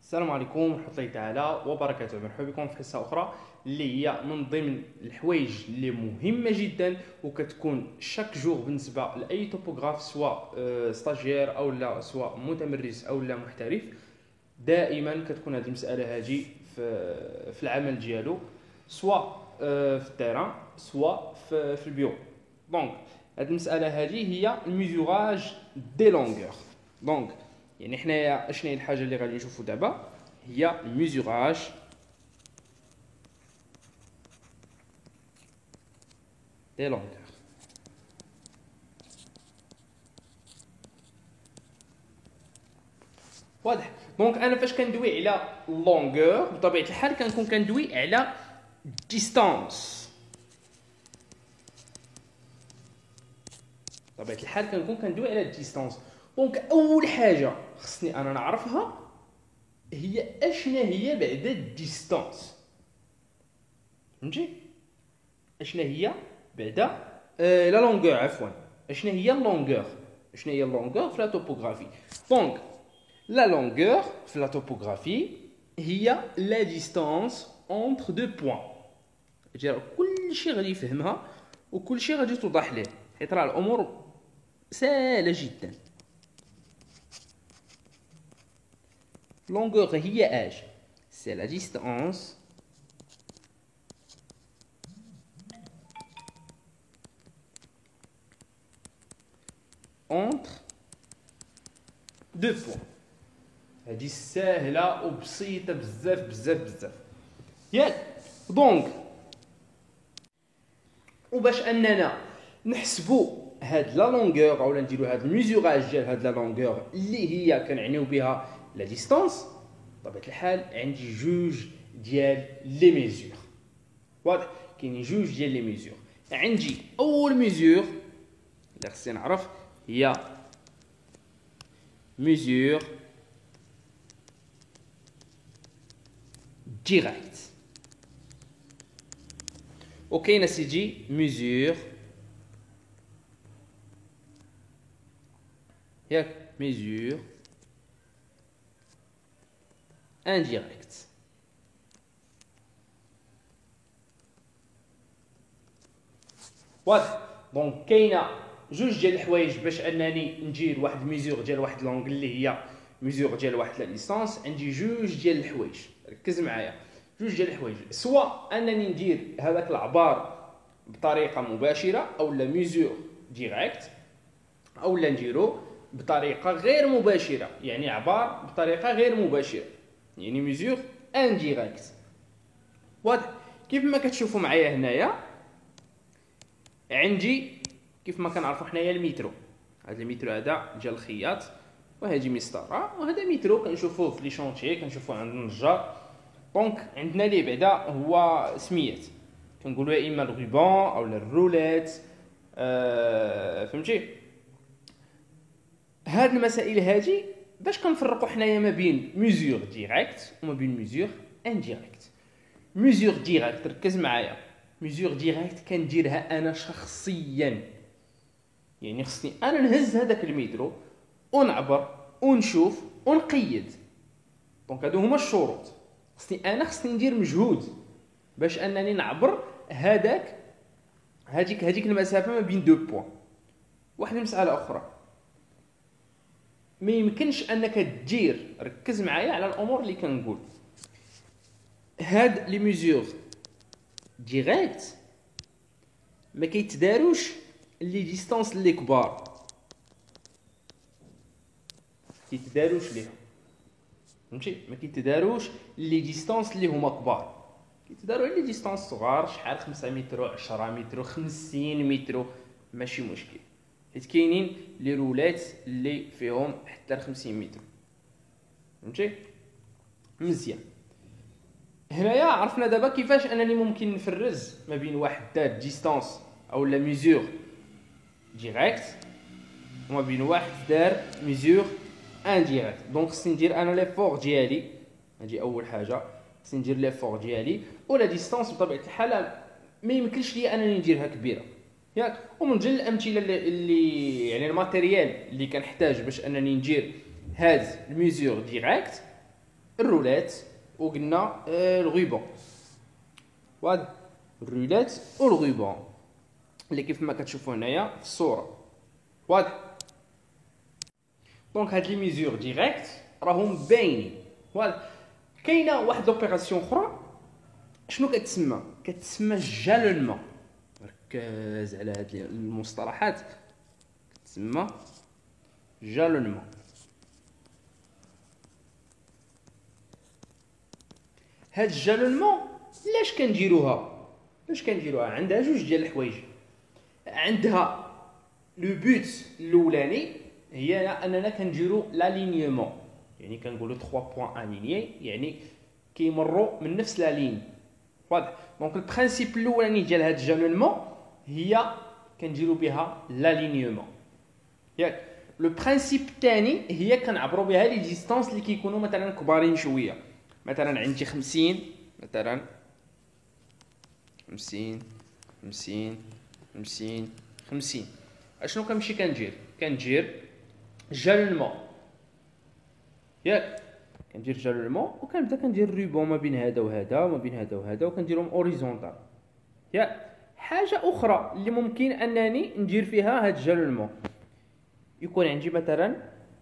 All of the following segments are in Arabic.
السلام عليكم ورحمة الله تعالى وبركاته. مرحبا بكم في حصة أخرى اللي هي من ضمن الحوايج اللي مهمة جدا وكتكون شاك جور بالنسبة لأي توبوغراف، سواء ستاجير أو لا سواء متمرس أو لا محترف. دائما كتكون هذه المسألة هذه في العمل ديالو، سواء في التيران سواء في البيرو. دونك هذه المسألة هذه هي الميزوراج دي لونغور. دونك يعني حنايا اشنو هي الحاجه اللي غادي نشوفوا دابا؟ هي الميزوراج دي لونغور. واضح؟ دونك انا فاش كندوي على لونغور بطبيعه الحال كنكون كندوي على ديستانس. بطبيعه الحال كنكون كندوي على ديستانس. دونك اول حاجه خصني انا نعرفها هي اشنا هي بعد الديستانس. فهمتي؟ اشنا هي بعد لا لونغور، عفوا اشنا هي اللونغور. اشنا هي اللونغور في لا توبوغرافي؟ دونك لا لونغور في لا توبوغرافي هي لا ديستانس اونتر دو بوين. كلشي غادي يفهمها وكلشي غادي توضح ليه، حيت راه الامور سهله جدا. Longueur هي اش؟ c'est la distance entre deux points. هذه سهله وبسيطه بزاف بزاف بزاف، ياك؟ دونك وباش اننا نحسبوا هاد لا لونغور اولا نديروا هاد الميزوراج ديال هاد لا لونغور اللي هي كنعنيو بها لا ديستانس، بطبيعه الحال عندي جوج ديال لي ميزور. واضح؟ كاينين جوج ديال لي ميزور. عندي اول ميزور اللي خصني نعرف هي ميزور ديريكت، وكاين سيدي ميزور ياك ميزور انديريكت. واضح؟ دونك كاينه جوج ديال الحوايج باش انني ندير واحد الميزور ديال واحد لونغ اللي هي ميزور ديال واحد لا ديستانس. عندي جوج ديال الحوايج، ركز معايا، جوج ديال الحوايج، سواء انني ندير هذاك العبار بطريقه مباشره او لا ميزور ديريكت، او لا نديرو بطريقه غير مباشره، يعني عبار بطريقه غير مباشره، يعني ميزور انديريكت. واضح؟ كيف ما كتشوفوا معايا هنايا عندي كيف ما كنعرفوا حنايا المترو، هذا المترو هذا ديال الخياط، وهذه مسطره، وهذا مترو كنشوفوه في لي شونتيي، كنشوفوه عند النجار. دونك عندنا ليه بعدا هو سميات كنقولوا يا اما الغيبون او الروليت. فهمتي؟ هاد المسائل هادي باش كنفرقوا حنايا ما بين ميزور ديريكت وما بين ميزور انديريكت. ميزور ديريكت ركز معايا، ميزور ديريكت كنديرها انا شخصيا، يعني خصني انا نهز هذاك المترو ونعبر ونشوف ونقيد. دونك هادو هما الشروط. خصني ندير مجهود باش انني نعبر هذيك المسافه ما بين دو بوين. واحد المساله اخرى، ما يمكنش انك تدير، ركز معايا على الامور اللي كنقول، هاد لي ميزور ديريكت ما كيتداروش لي ديستانس اللي كبار، كيتداروش ليهم. فهمتي؟ ما كيتداروش لي ديستانس اللي هما كبار، كيتداروا لي ديستانس صغار، شحال 5 متر 10 متر 50 متر، ماشي مشكل، حيت كاينين لي رولات اللي فيهم حتى 50 متر. فهمتي؟ مزيان. هنايا عرفنا دابا كيفاش انني ممكن نفرز ما بين واحد دار ديستانس او لا ميزور ديريكت وما بين واحد دار ميزور انديريكت. دونك خصني ندير انا ليفور ديالي، هادي اول حاجه، خصني ندير ليفور ديالي، ولا ديستانس بطبيعه الحال ما يمكنش ليا انني نديرها كبيره، ياك؟ ومن جل الامثله اللي يعني الماتيريال اللي كنحتاج باش انني ندير هاد الميزور ديريكت، الرولات وقلنا الغيبون. واضح؟ الرولات والغيبون اللي كيف ما كتشوفوا هنايا في الصوره. واضح؟ دونك هاد لي ميزور ديريكت راهم باينين. واضح؟ كاينه واحد لوبيراسيون اخرى شنو كتسمى جالونمون. ركز على هاد المصطلحات. كتسمى جالونمون. هاد الجالونمون لاش كنديروها عندها جوج ديال الحوايج. عندها لو بوت الاولاني هي اننا كنديرو لالينيومون، يعني كنقولوا 3 بوين الينيي، يعني كيمروا من نفس لا لين. واضح؟ دونك البرانسيپ الاولاني ديال هاد الجالونمون هي كنديرو بها لالينيومون. ياك لو برانسيپ الثاني هي كنعبروا بها لي ديستانس اللي كيكونوا مثلا كبارين شويه. مثلا عندي 50، مثلا 50 50 50 50. اشنو كنمشي كندير جالونمون. ياك كندير جالونمون وكنبدا كندير روبون ما بين هذا وهذا وما بين هذا وهذا وكنديرهم اوريزونتال. ياك حاجه اخرى اللي ممكن انني ندير فيها هاد الجالونمون، يكون عندي مثلا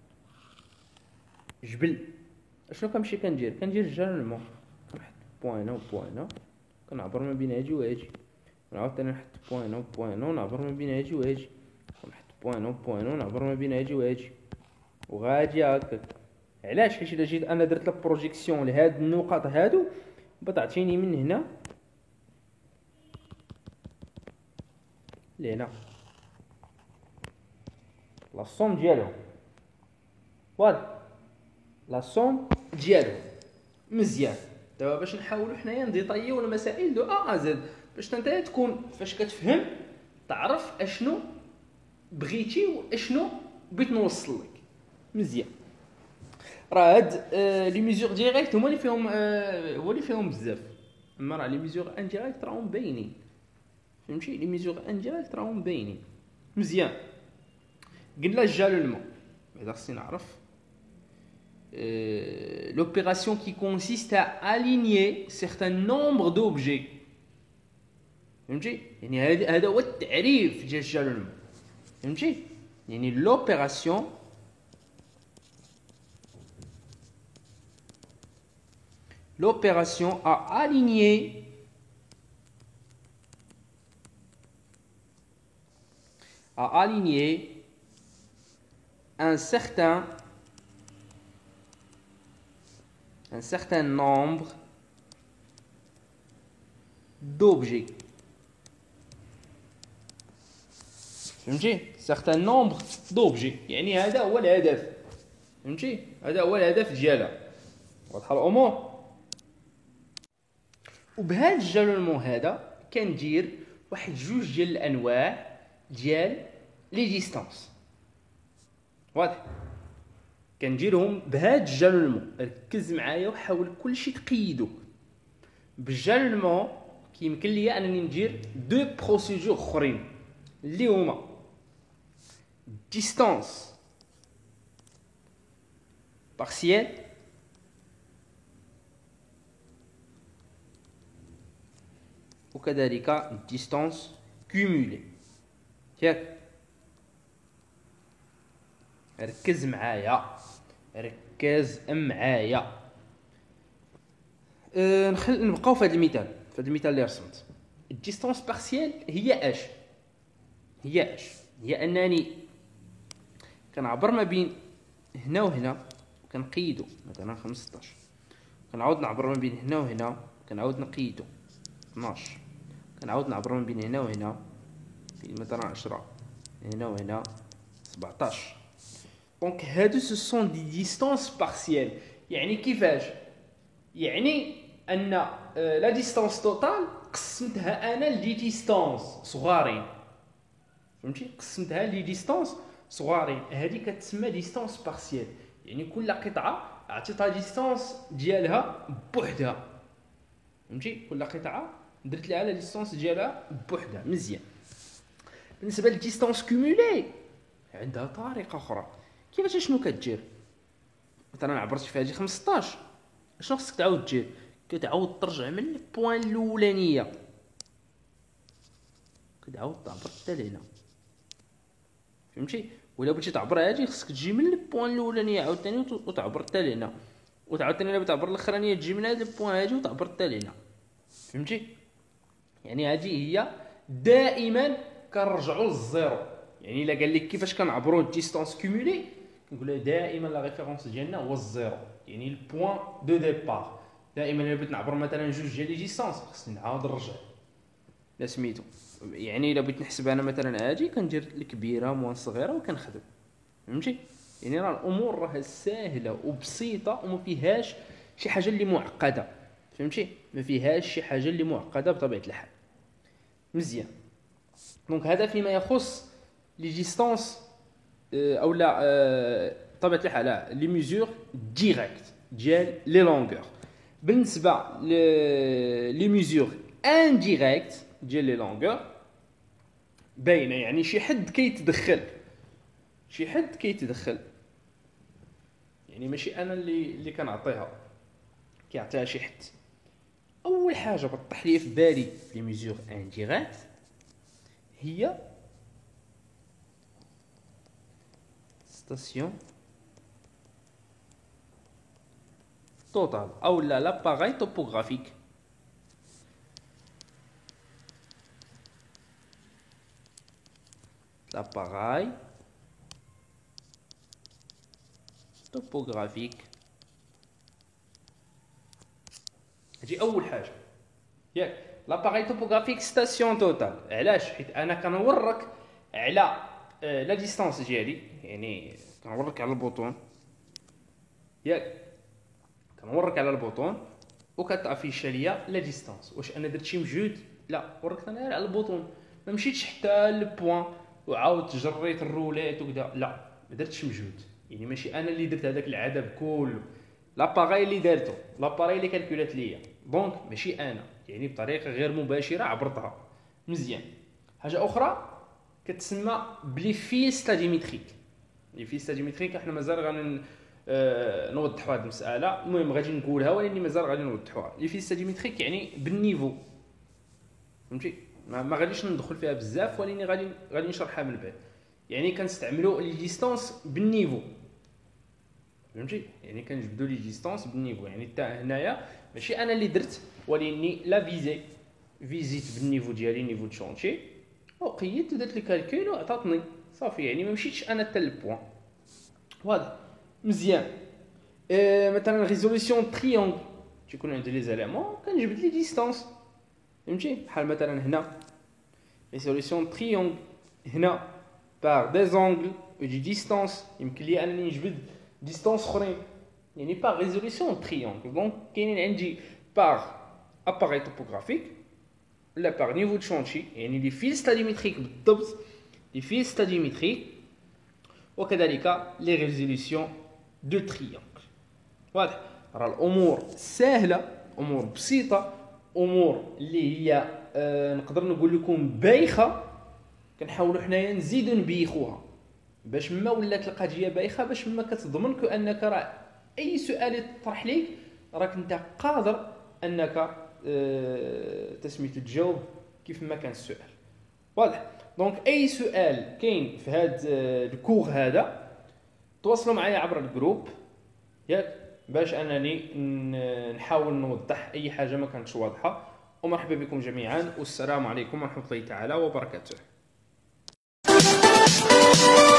جبل. اشنو كنمشي كندير الجالونمون، كنحط بوين هنا وبوين هنا، كنعبر ما بين هادي وهادي، نعاود ثاني نحط بوين هنا وبوين هنا ونعبر ما بين هادي وهادي، ونحط بوين هنا وبوين هنا ونعبر ما بين هادي وهادي، وغادي هكاك. علاش؟ حيت الا جيت انا درت لا بروجيكسيون لهاد النقط هادو بطعتيني من هنا لهنا لا سوم ديالهم. واضح؟ لا سوم ديالهم. مزيان. دابا باش نحاولوا حنايا نديطايو المسائل دو ا زد باش نتا تكون فاش كتفهم تعرف اشنو بغيتي واشنو بغيت نوصل لك. مزيان. راه هاد لي ميزور ديريكت هما اللي فيهم بزاف، اما راه لي ميزور انديريكت راهم باينين. فهمتي؟ لي ميزور انديريكت راهم باينين. مزيان. قلنا الجالونمون بعدا خصني نعرف l'opération qui consiste à aligner certain nombre d'objets. فهمتي؟ يعني هذا هو التعريف ديال الجالونمون. فهمتي؟ يعني l'opération à aligner un certain nombre d'objets. فهمتي؟ certain nombre d'objets يعني هذا هو الهدف. فهمتي؟ هذا هو الهدف ديالها. واضحه الامور؟ وبهذا الجالونمون هذا كندير واحد جوج ديال الانواع ديال لي ديستانس. واضح؟ كنديرهم بهذا الجالونمون. ركز معايا وحاول كلشي تقيدو. بالجالونمون كيمكن ليا انني ندير دو بروسيدور اخرين اللي هما ديستانس بارسيال وكذلك ديستانس كومولي. ياك ركز معايا نبقاو في هذا المثال اللي رسمت. الديستانس بارسيال هي هي انني كنعبر ما بين هنا وهنا وكنقيدو مثلا 15، كنعاود نعبر ما بين هنا وهنا كنعاود نقيدو 12، كنعاود نعبر ما بين هنا وهنا مثلا 10، هنا وهنا 17. دونك هادو سو سون دي ديستانس بارسيال. يعني كيفاش؟ يعني ان لا ديستانس توتال قسمتها انا لدي ديستانس صغارين. فهمتي؟ قسمتها لدي ديستانس صغارين، هذه كتسمى ديستانس بارسيال. يعني كل قطعه عطيتها ديستانس ديالها بوحدها. فهمتي؟ كل قطعه درت لها لا ديستانس ديالها بوحدها. مزيان. بالنسبه للديستانس كومولي عندها طريقه اخرى. كيفاش؟ شنو كدير؟ مثلا عبرت في هذه 15، اشنو خصك تعاود دير؟ كتعاود ترجع من البوان الاولانيه، كتعاود تعبر حتى لهنا، فهمتي؟ ولا بغيتي تعبر هادي خصك تجي من البوان الاولانيه عاوتاني وتعبر حتى لهنا، وتعاوتاني الا بغيتي تعبر الاخرانيه تجي من هاد البوان هادي وتعبر حتى لهنا، فهمتي؟ يعني هادي هي دائما كنرجعوا للزيرو. يعني الا قال لك كيفاش كنعبروا الديستانس كومولي، كنقول دائما لا ريفيرونس ديالنا هو الزيرو، يعني البوان دو ديبار. دائما الا بغيت نعبر مثلا جوج ديال لي ديستانس خصني نعاود نرجع لا سميتو. يعني الا بغيت نحسب انا مثلا هادي كندير الكبيره موان الصغيره وكنخدم، فهمتي؟ يعني راه الامور راه ساهله وبسيطه وما فيهاش شي حاجه اللي معقده، فهمتي؟ ما فيهاش شي حاجه اللي معقده بطبيعه الحال. مزيان. دونك هذا فيما يخص لي ديستانس او لا بطبيعه الحال لي ميزور ديريكت ديال لي لونغور. بالنسبه لي ميزور انديريكت ديال لي لونغور باينه، يعني شي حد كيتدخل، يعني ماشي انا اللي كنعطيها، كيعطيها شي حد. اول حاجه بطح لي في بالي لي ميزور انديريكت هي ستاسيون توتال او لا لاباغاي توبوغرافيك. l'appareil topographique. هادي اول حاجه ياك. لاباغاي توبوغرافيك ستاسيون توتال. علاش؟ حيت انا كنورك على لا ديستانس ديالي، يعني كنورك على البوطون ياك، كنورك على البوطون وكتافيشا ليا لا ديستانس. واش انا درت شي مجهود؟ لا، وركت انا على البوطون، ما مشيتش حتى للبوان وعاودت جريت الروليت وكذا، لا ما درتش مجهود. يعني ماشي انا اللي درت هذاك العدد كله، لاباغاي اللي دارته، لاباغاي اللي كالكولات ليا، دونك ماشي انا، يعني بطريقه غير مباشره عبرتها. مزيان. حاجه اخرى كتسمى بلي فيل ستاديمتريك. لي فيل ستاديمتريك احنا مازال غادي نوضحوا هذه المساله، المهم غادي نقولها ولكن مازال غادي نوضحوها. لي فيل ستاديمتريك يعني بالنيفو، فهمتي؟ ما غاديش ندخل فيها بزاف ولكن غادي نشرحها من بعد. يعني كنستعملوا لي ديستانس بالنيفو، فهمتي؟ يعني كنجبدوا لي ديستانس بالنيفو، يعني حتى هنايا ماشي انا اللي درت ولكن لا فيزيت بالنيفو ديالي، نيفو دو شونتي، وقيدت ودرت لي كالكول وعطاتني صافي. يعني ما مشيتش انا حتى للبوان. واضح؟ مزيان. مثلا ريزوليسيون تريونغ تيكون عندي لي زاليمون كنجبد لي ديستانس، فهمتي؟ بحال مثلا هنا ريزوليسيون تريونغ، هنا بار دي زونغل و دي ديستانس، يمكن لي انني نجبد ديستانس اخرين، يعني بار ريزوليسيون تريونغل. دونك كاينين عندي بار اباغي توبوغرافيك ولا بار نيفو دو شونتي، يعني لي فيل ستاديمتريك بالضبط، لي فيل ستاديمتريك، وكذلك لي ريزوليسيون دو تريونغل. واضح؟ راه الامور سهله، امور بسيطه، امور اللي هي نقدر نقول لكم بايخه، كنحاولوا حنايا نزيدوا نبيخوها باش ما ولات القضيه بايخه، باش ما كتضمنك انك راه اي سؤال يطرح ليك راك انت قادر انك تسميتو تجاوب كيف ما كان السؤال. واضح؟ دونك اي سؤال كاين في هذا الكور هذا تواصلوا معايا عبر الجروب ياك، باش انني نحاول نوضح اي حاجه ما كانتش واضحه. ومرحبا بكم جميعا، والسلام عليكم ورحمه الله تعالى وبركاته.